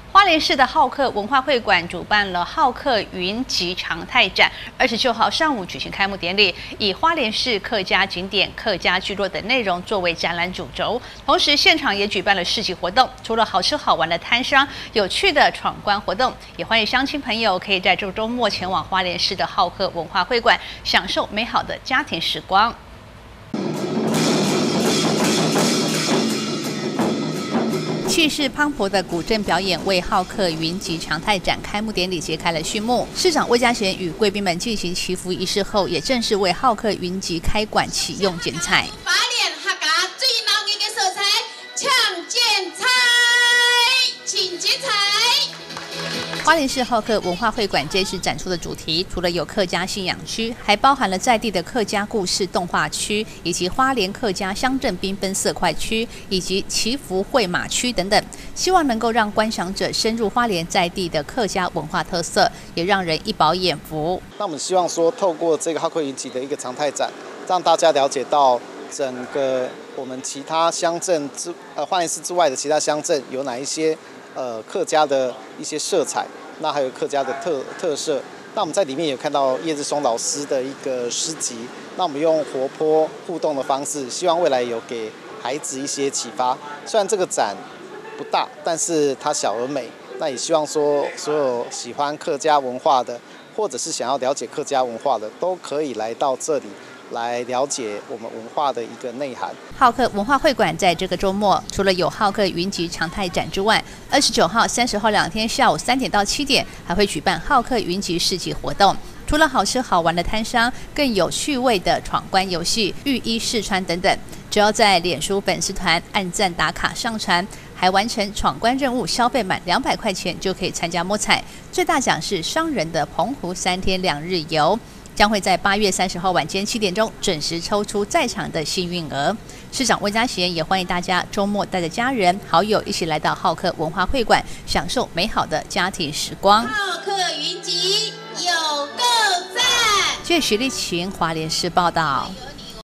花莲市的浩客文化会馆主办了浩客云集常态展，29号上午举行开幕典礼，以花莲市客家景点、客家聚落等内容作为展览主轴。同时，现场也举办了市集活动，除了好吃好玩的摊商、有趣的闯关活动，也欢迎乡亲朋友可以在这个周末前往花莲市的浩客文化会馆，享受美好的家庭时光。气势磅礴的古镇表演为浩客云集常态展开幕典礼揭开了序幕。市长魏家贤与贵宾们进行祈福仪式后，也正式为浩客云集开馆启用剪彩。 花莲客家最闹热的色彩，抢剪彩，请剪彩。 花莲市浩客文化会馆这次展出的主题，除了有客家信仰区，还包含了在地的客家故事动画区，以及花莲客家乡镇缤纷色块区，以及祈福会马区等等，希望能够让观赏者深入花莲在地的客家文化特色，也让人一饱眼福。 那我们希望说，透过这个浩客云集的一个常态展，让大家了解到整个我们其他乡镇花莲市之外的其他乡镇有哪一些客家的一些色彩，那还有客家的特色。那我们在里面也看到叶志松老师的一个诗集，那我们用活泼互动的方式，希望未来有给孩子一些启发。虽然这个展不大，但是它小而美。那也希望说，所有喜欢客家文化的，或者是想要了解客家文化的，都可以来到这里。来了解我们文化的一个内涵。 浩客文化会馆在这个周末，除了有浩客云集常态展之外，29号、30号2天下午3点到7点，还会举办浩客云集市集活动。除了好吃好玩的摊商，更有趣味的闯关游戏、浴衣试穿等等。只要在脸书粉丝团按赞打卡上传，还完成闯关任务，消费满200块钱就可以参加摸彩。最大奖是双人的澎湖3天2日游。将会在8月30号晚间7点钟准时抽出在场的幸运儿。市长魏家贤也欢迎大家周末带着家人好友一起来到浩客文化会馆，享受美好的家庭时光。 浩客云集有够赞！ 谢徐立琴，花莲市报道。